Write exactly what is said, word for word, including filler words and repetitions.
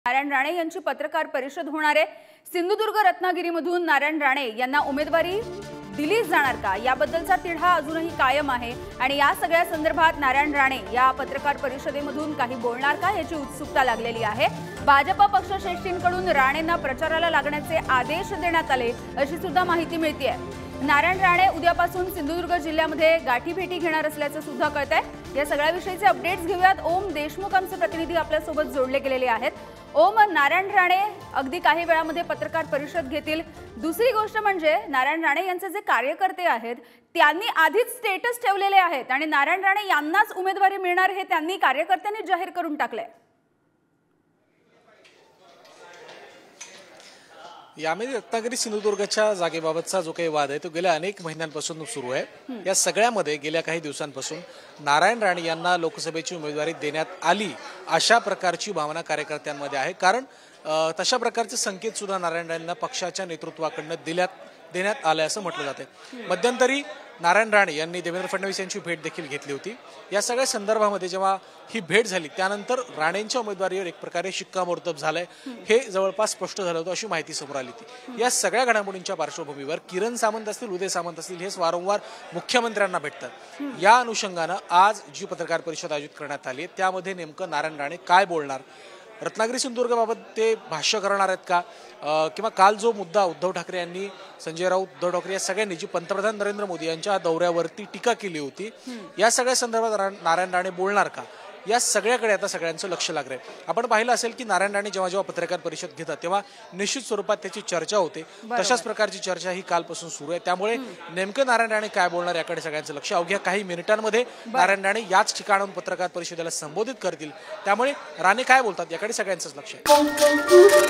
नारायण राणे यांची पत्रकार परिषद होणार आहे। सिंधुदुर्ग रत्नागिरीमधून नारायण राणे यांना उमेदवारी दिली जाणार का याबद्दलचा तिढा अजूनही कायम आहे आणि या सगळ्या संदर्भात नारायण राणे या पत्रकार परिषदेमधून काही बोलणार का याची उत्सुकता लागलेली आहे। भाजपा पक्षश्रेष्ठींकडून राणेंना प्रचाराला लागण्याचे आदेश देण्यात आले अशी सुद्धा माहिती मिळतेय। नारायण राणे उद्यापासून सिंधुदुर्ग जिल्ह्यामध्ये गाठीभेटी घेणार असल्याचं सुद्धा कळतंय। या सगळ्या विषयीचे अपडेट्स घेऊयात। ओम देशमुख आमचे प्रतिनिधी आपल्या सोबत जोडले गेलेले आहेत। ओम, नारायण राणे अगदी काही वेळामध्ये पत्रकार परिषद घेतील। दुसरी गोष्ट म्हणजे नारायण राणे यांचे जे कार्यकर्ते आहेत त्यांनी आधीच स्टेटस ठेवलेले आहेत आणि नारायण राणे यांनाच उमेदवारी मिळणार हे त्यांनी कार्यकर्त्यांनी जाहीर करून टाकले। यामध्ये रत्नागिरी सिंधुदुर्गच्या जागेबाबतचा जो काही वाद आहे तो गेल्या अनेक महिन्यांपासून सुरू आहे। या सगळ्यामध्ये गेल्या काही दिवसांपासून नारायण राणे यांना लोकसभेची उमेदवारी देण्यात आली अशा प्रकारची भावना कार्यकर्त्यांमध्ये आहे। कारण तशा प्रकारचे संकेत सुद्धा नारायण राणेंना पक्षाच्या नेतृत्वाकडून दिल्यात देण्यात आले असं म्हटलं जाते। मध्यंतरी नारायण राणे यांनी देवेंद्र फडणवीस यांची भेट देखील घेतली होती। या सगळ्या संदर्भामध्ये जेव्हा ही भेट झाली त्यानंतर राणेंच्या उमेदवारीवर एक प्रकारे शिक्कामोर्तब झालंय हे जवळपास स्पष्ट झालं होतं अशी माहिती समोर आली होती। या सगळ्या घडामोडींच्या पार्श्वभूमीवर किरण सामंत असतील, उदय सामंत असतील हे वारंवार मुख्यमंत्र्यांना भेटतात। या अनुषंगानं आज जी पत्रकार परिषद आयोजित करण्यात आली आहे त्यामध्ये नेमकं नारायण राणे काय बोलणार, रत्नागिरी सिंधुदुर्गाबाबत ते भाष्य करणार आहेत का, किंवा काल जो मुद्दा उद्धव ठाकरे यांनी, संजय राऊत, उद्धव ठाकरे या सगळ्यांनी जी पंतप्रधान नरेंद्र मोदी यांच्या दौऱ्यावरती टीका केली होती या सगळ्या संदर्भात नारायण राणे बोलणार का, या सगळ्याकडे आता सगळ्यांचं लक्ष लागलंय। आपण पाहिलं असेल की नारायण राणे जेव्हा जेव्हा पत्रकार परिषद घेतात तेव्हा निश्चित स्वरूपात त्याची चर्चा होते। तशाच प्रकारची चर्चा ही कालपासून सुरू आहे। त्यामुळे नेमकं नारायण राणे काय बोलणार याकडे सगळ्यांचं लक्ष। अवघ्या काही मिनिटांमध्ये नारायण राणे याच ठिकाणाहून पत्रकार परिषदेला संबोधित करतील। त्यामुळे राणे काय बोलतात याकडे सगळ्यांचंच लक्ष आहे।